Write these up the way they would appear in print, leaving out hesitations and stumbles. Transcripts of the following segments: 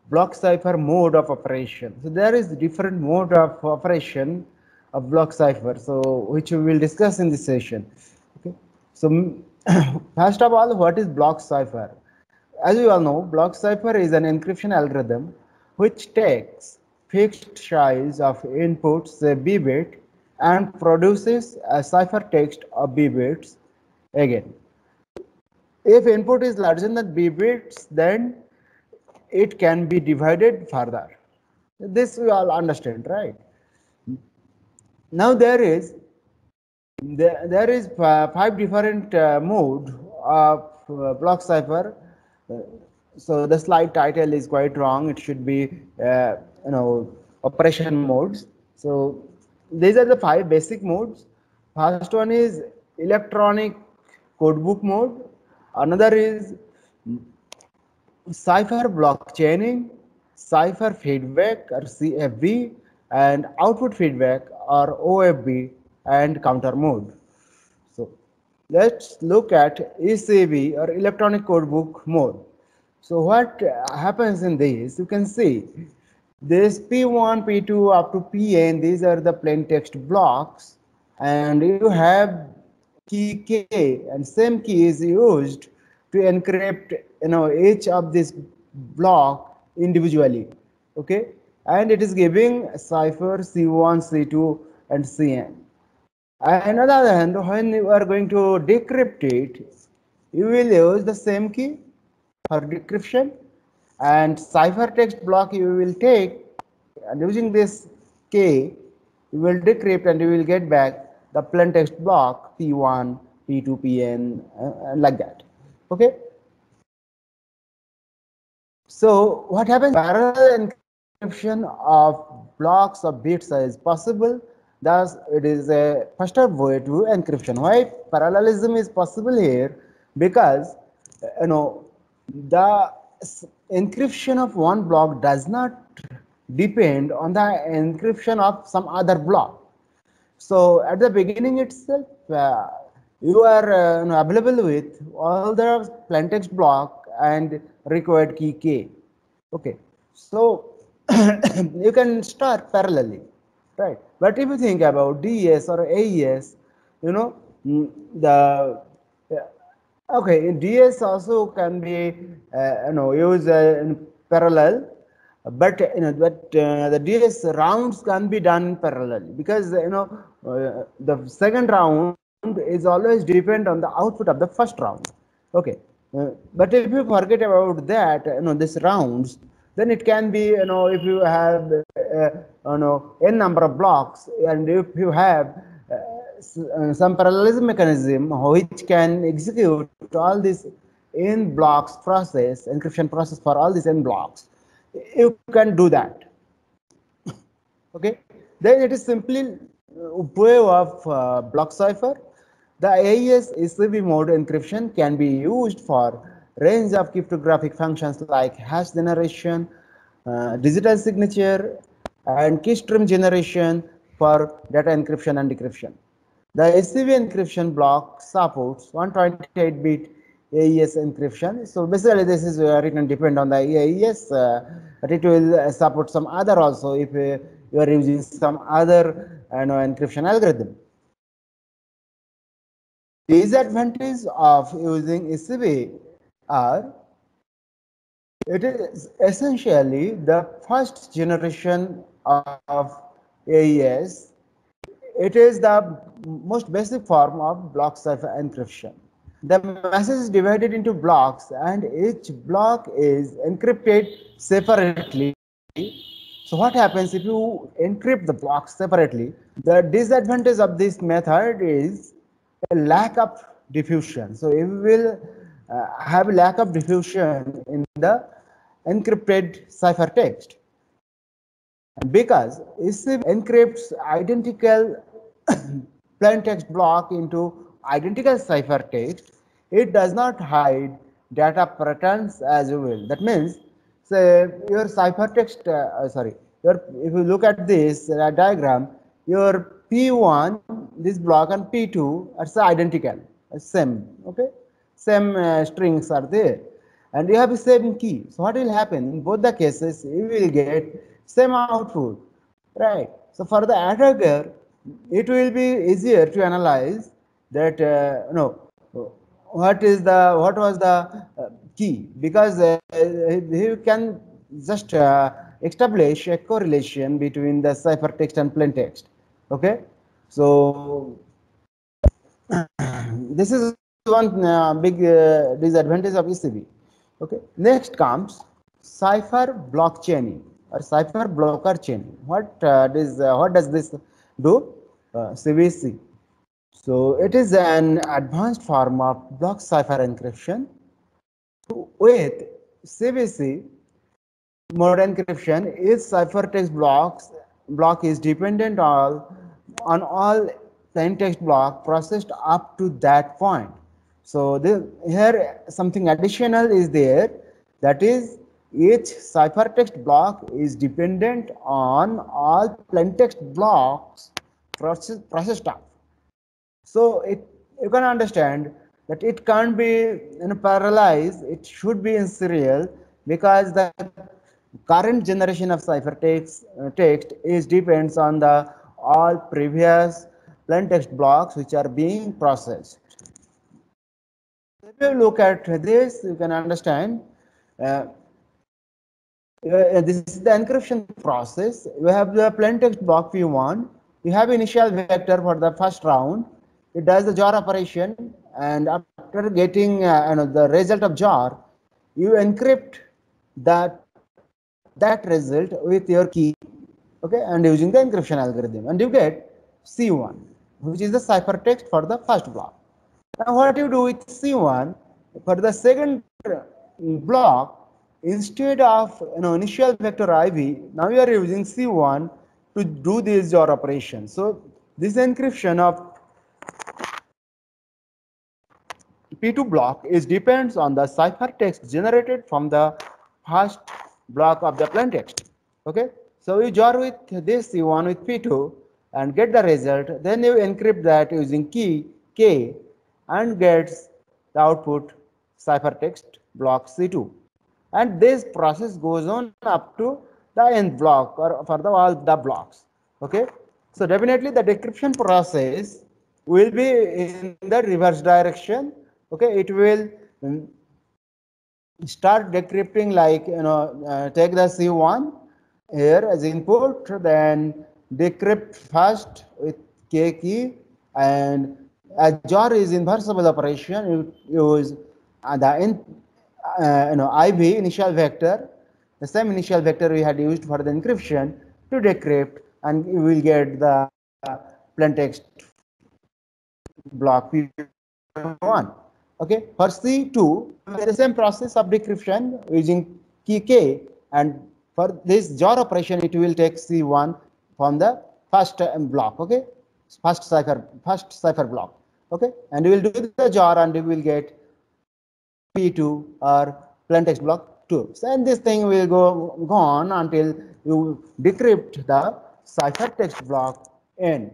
block cipher mode of operation. So there is different mode of operation of block cipher, so which we will discuss in this session. Okay. So first of all, what is block cipher? As you all know, block cipher is an encryption algorithm which takes fixed size of inputs, say B bit, and produces a cipher text of B bits again. If input is larger than B bits, then it can be divided further. This we all understand, right? Now there is five different mode of block cipher. So the slide title is quite wrong. It should be operation modes. So these are the five basic modes. First one is electronic codebook mode. Another is cipher blockchaining, cipher feedback or CFB, and output feedback or OFB, and counter mode. So let's look at ECB or electronic codebook mode. So what happens in this? You can see this P1, P2 up to Pn, these are the plain text blocks, and you have key K, and same key is used to encrypt each of this block individually. Okay, and it is giving cipher C1, C2, and Cn. And on the other hand, when you are going to decrypt it, you will use the same key for decryption, and ciphertext block you will take, and using this key you will decrypt and you will get back the plain text block P1, P2, Pn, and like that. Okay. So what happens? Parallel encryption of blocks of bits is possible. Thus, it is a faster way to encryption. Why parallelism is possible here? Because the encryption of one block does not depend on the encryption of some other block. So at the beginning itself, you are available with all the plaintext block and required key K. Okay, so you can start parallelly, right? But if you think about DES or AES, the okay, in DS also can be used in parallel, but the DS rounds can be done in parallel, because the second round is always depend on the output of the first round. Okay, but if you forget about that, this rounds, then it can be if you have n number of blocks, and if you have some parallelism mechanism which can execute all this n blocks process, encryption process for all these n blocks, you can do that. Okay, then it is simply way of block cipher. The AES ECB mode encryption can be used for range of cryptographic functions like hash generation, digital signature, and keystream generation for data encryption and decryption. The ECB encryption block supports 128-bit AES encryption. So basically, this is written depend on the AES, but it will support some other also if you are using some other encryption algorithm. Disadvantage of using ECB are it is essentially the first generation of AES. It is the most basic form of block cipher encryption. The message is divided into blocks, and each block is encrypted separately. So what happens if you encrypt the blocks separately? The disadvantage of this method is a lack of diffusion. So if we will have a lack of diffusion in the encrypted ciphertext, because ECB encrypts identical plain text block into identical ciphertext, it does not hide data patterns as you will. That means, say your ciphertext, if you look at this diagram, your P1, this block, and P2 are identical, same, okay, same strings are there. and you have the same key. So what will happen in both the cases? You will get same output, right? So for the attacker, it will be easier to analyze that what was the key, because he can just establish a correlation between the ciphertext and plaintext. Okay, so this is one big disadvantage of ECB. Okay, next comes cipher blockchaining or cipher blocker chaining. What does this do? CVC. So it is an advanced form of block cipher encryption. With CVC mode encryption, each ciphertext block is dependent on all plaintext block processed up to that point. So here something additional is there, that is each ciphertext block is dependent on all plaintext blocks processed up. So you can understand that it can't be in parallelized, it should be in serial, because the current generation of ciphertext text is depends on the all previous plaintext blocks which are being processed. If you look at this, you can understand uh, this is the encryption process. You have the plaintext block v1. You have initial vector for the first round. It does the jar operation, and after getting the result of jar, you encrypt that result with your key, okay, and using the encryption algorithm, and you get C1, which is the ciphertext for the first block. Now, what you do with C1 for the second block, instead of initial vector IV, now you are using C1 to do this jar operation. So this encryption of P2 block is depends on the ciphertext generated from the first block of the plaintext. Okay, so you jar with this C1 with P2 and get the result. Then you encrypt that using key K and gets the output ciphertext block C2. And this process goes on up to the nth block or for the all the blocks. Okay, so definitely the decryption process will be in the reverse direction. Okay, it will start decrypting like take the C1 here as input, then decrypt first with K key, and a jar is inversible operation. You use IB initial vector, the same initial vector we had used for the encryption to decrypt, and you will get the plaintext block P1. Okay, for C2, the same process of decryption using key K, and for this jar operation, it will take C1 from the first block. Okay, first cipher block. Okay, and you will do the jar, and you will get P2 or plaintext block 2. So, and this thing will go on until you decrypt the ciphertext block N.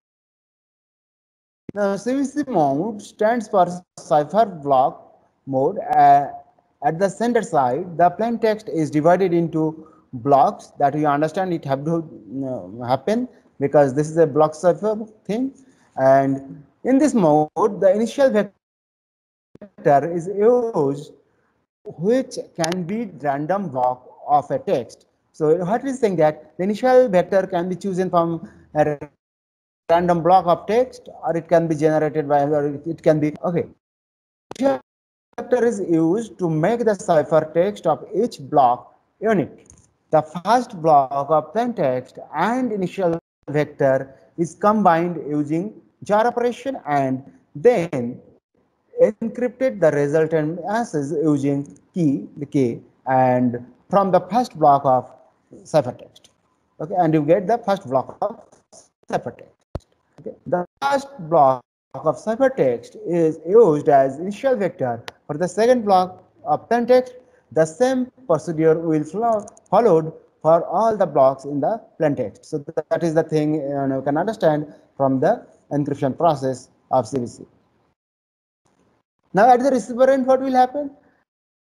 Now, CVC mode stands for cipher block mode. At the center side, the plain text is divided into blocks that you understand it have to happen, because this is a block cipher thing. And in this mode, the initial vector is used, which can be random block of a text. So what is saying that the initial vector can be chosen from a random block of text, or it can be generated by, or it can be, okay. Initial vector is used to make the ciphertext of each block unique. The first block of plain text and initial vector is combined using jar operation, and then encrypted the resultant message using the key, and from the first block of ciphertext. Okay, and you get the first block of ciphertext. Okay. The first block of ciphertext is used as initial vector. For the second block of plaintext, the same procedure will followed for all the blocks in the plaintext. So that is the thing you can understand from the encryption process of CVC. Now at the receiver end, what will happen?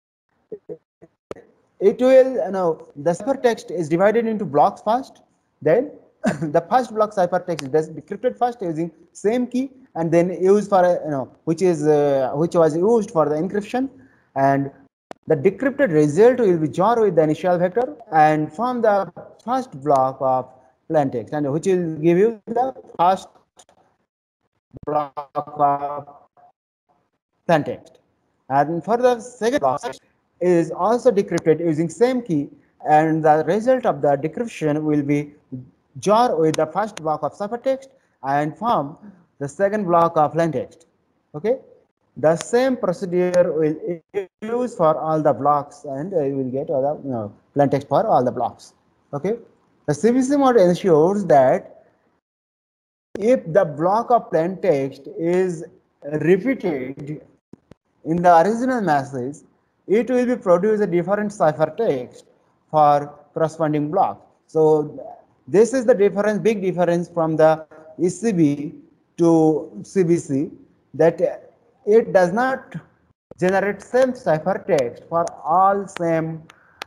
it will, the ciphertext is divided into blocks first. Then the first block ciphertext is decrypted first using same key, and then used for which was used for the encryption, and the decrypted result will be joined with the initial vector and form the first block of plaintext, and which will give you the first block of plaintext. And for the second block is also decrypted using same key, and the result of the decryption will be joined with the first block of ciphertext and form the second block of plaintext. Okay, the same procedure will use for all the blocks, and you will get all the plaintext for all the blocks. Okay, the CBC mode ensures that if the block of plaintext is repeated in the original message, it will be produce a different ciphertext for corresponding block. So this is the difference, big difference from the ECB to CBC, that it does not generate same ciphertext for all same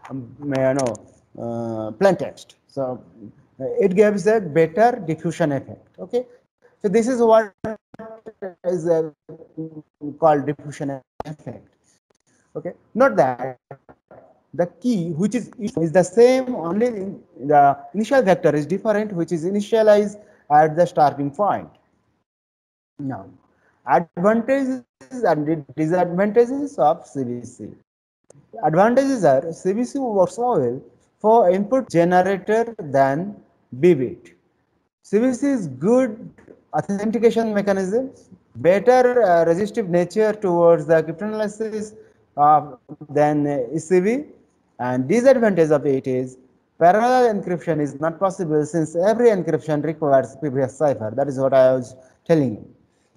plain text. So it gives a better diffusion effect. Okay, so this is what is called diffusion effect. Okay, not that the key which is the same, only the initial vector is different, which is initialized at the starting point. Now, advantages and disadvantages of CBC. Advantages are CBC works well for input generator than BBit. CBC is good authentication mechanisms, better resistive nature towards the cryptanalysis than ECB, and disadvantage of it is parallel encryption is not possible since every encryption requires previous cipher. That is what I was telling you.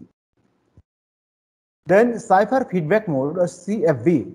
Then cipher feedback mode, or CFB.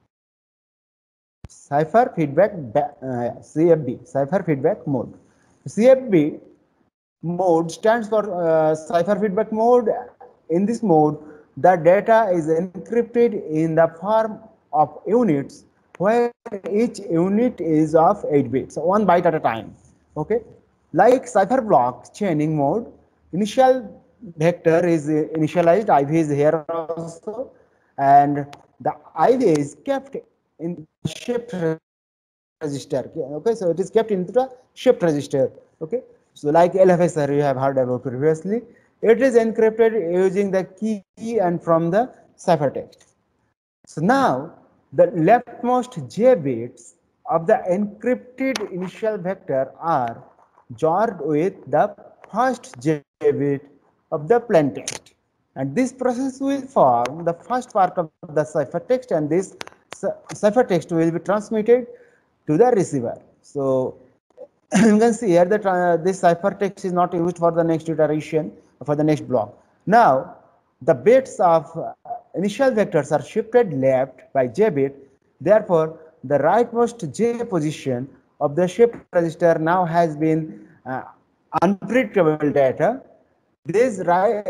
Cipher feedback CFB, cipher feedback mode. CFB mode stands for cipher feedback mode. In this mode, the data is encrypted in the form of units, where each unit is of 8 bits, so 1 byte at a time. Okay, like cipher block chaining mode, initial vector is initialized, IV is here also, and the IV is kept in shift register. Okay, so it is kept into the shift register. Okay, so like LFSR you have heard about previously, it is encrypted using the key and from the ciphertext. So now the leftmost J bits of the encrypted initial vector are joined with the first J bit of the plaintext, and this process will form the first part of the ciphertext, and this ciphertext will be transmitted to the receiver. So you can see here that this ciphertext is not used for the next iteration, for the next block. Now the bits of initial vectors are shifted left by J bit. Therefore, the rightmost J position of the shift register now has been unpredictable data. These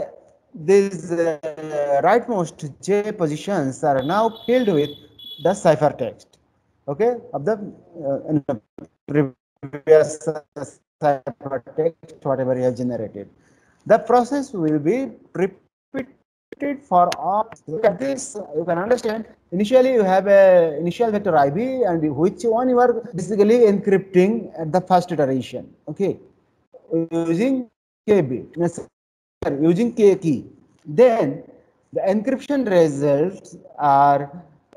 rightmost J positions are now filled with the ciphertext. Okay, of the previous ciphertext, whatever you have generated. The process will be repeated for all. Look at this, you can understand. Initially, you have a initial vector IV, and which one you are basically encrypting at the first iteration. Okay, using K bit, using K key. Then the encryption results are,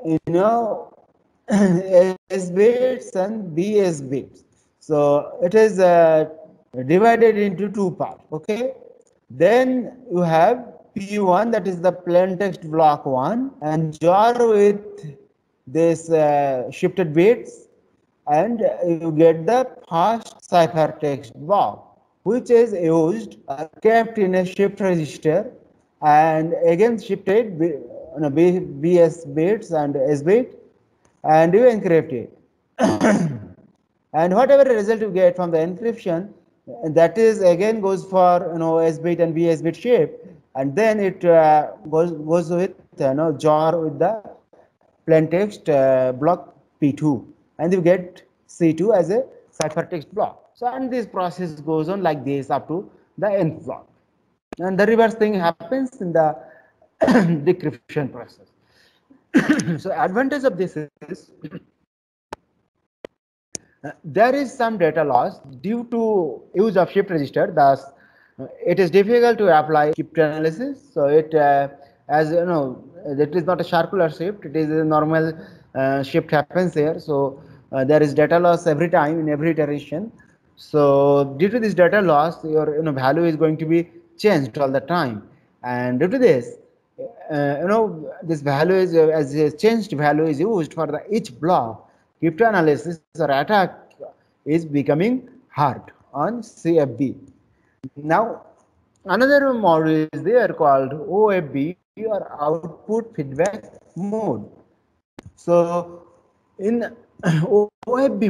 S bits and BS bits. So it is divided into two parts. Okay. Then you have P1, that is the plain text block 1, and jar with this shifted bits, and you get the first ciphertext block, which is used, kept in a shift register, and again shifted BS bits and S bit, and you encrypt it. And whatever result you get from the encryption, that is again goes for S bit and BS bit shape, and then it goes with jar with the plaintext block P2, and you get C2 as a ciphertext block. So, and this process goes on like this up to the nth block. And the reverse thing happens in the decryption process. So, advantage of this is there is some data loss due to use of shift register. Thus, it is difficult to apply cryptanalysis. So, it as you know, it is not a circular shift. It is a normal shift happens here. So, there is data loss every time in every iteration. So, due to this data loss, your value is going to be changed all the time. And due to this, this value is as a changed value is used for the each block. Cryptanalysis or attack is becoming hard on CFB. Now, another mode is there called OFB or output feedback mode. So, in OFB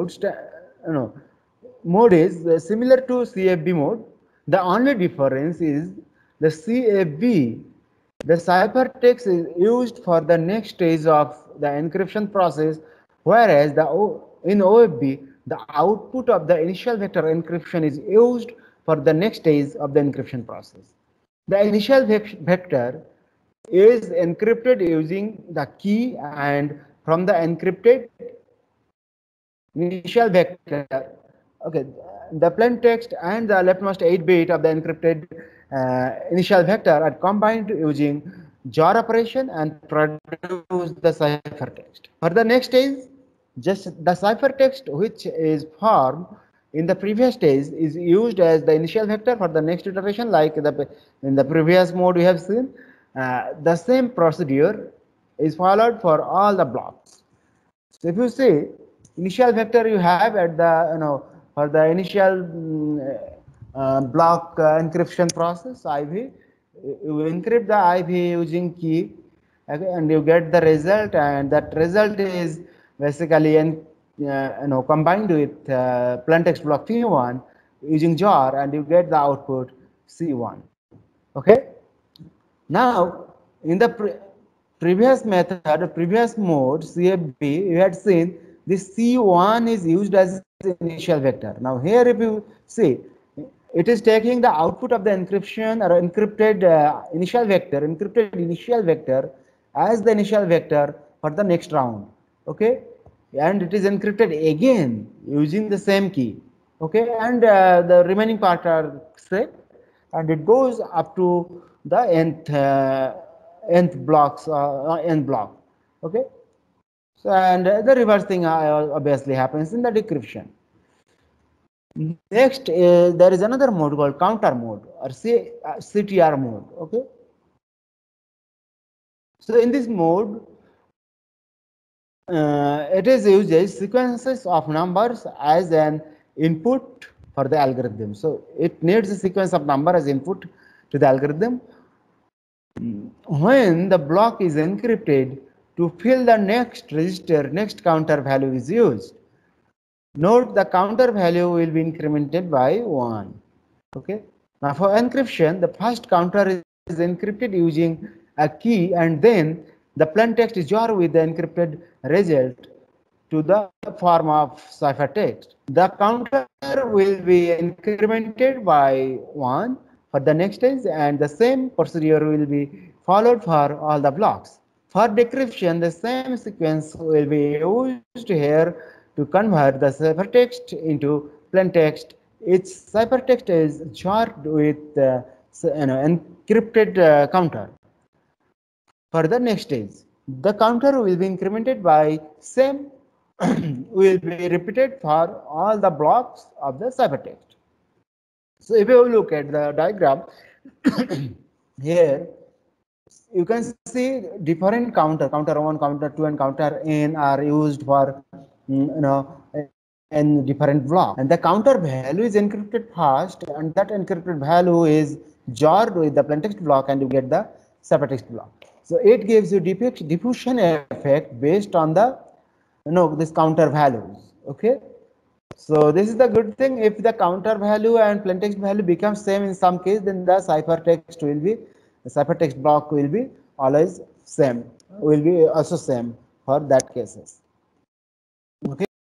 mode is similar to CFB mode. The only difference is the CFB, the ciphertext is used for the next stage of the encryption process, whereas in OFB, the output of the initial vector encryption is used for the next stage of the encryption process. The initial vector is encrypted using the key, and from the encrypted initial vector, okay, the plaintext and the leftmost 8-bit of the encrypted initial vector are combined using JOR operation and produce the ciphertext. For the next stage, just the ciphertext which is formed in the previous stage is used as the initial vector for the next iteration, like in the previous mode we have seen. The same procedure is followed for all the blocks. So if you see, initial vector you have at the for the initial block encryption process IV, you encrypt the IV using key, okay, and you get the result, and that result is basically combined with plaintext block P1 using JOR, and you get the output C1. Okay. Now, in the previous method, previous mode CFB, you had seen this C1 is used as the initial vector. Now here, if you see, it is taking the output of the encryption or encrypted initial vector as the initial vector for the next round. Okay, and it is encrypted again using the same key. Okay, and the remaining part are set, and it goes up to the nth blocks, n block. Okay, so and the reverse thing obviously happens in the decryption. Next, there is another mode called counter mode or CTR mode. Okay, so in this mode, it is uses sequences of numbers as an input for the algorithm. So it needs a sequence of number as input to the algorithm. When the block is encrypted, to fill the next register, next counter value is used. Note the counter value will be incremented by 1. Okay. Now for encryption, the first counter is encrypted using a key, and then the plaintext is JOR with the encrypted result to the form of ciphertext. The counter will be incremented by 1 for the next stage, and the same procedure will be followed for all the blocks. For decryption, the same sequence will be used here to convert the ciphertext into plaintext. Its ciphertext is JORed with encrypted counter. For the next stage, the counter will be incremented by same will be repeated for all the blocks of the ciphertext. So if you look at the diagram here, you can see different counter 1, counter 2, and counter n are used for in different blocks, and the counter value is encrypted first, and that encrypted value is JORed with the plaintext block, and you get the ciphertext block. So it gives you diffusion effect based on the this counter values. Okay, so this is the good thing. If the counter value and plaintext value becomes same in some case, then the ciphertext block will be always same. will be also same for that cases. Okay.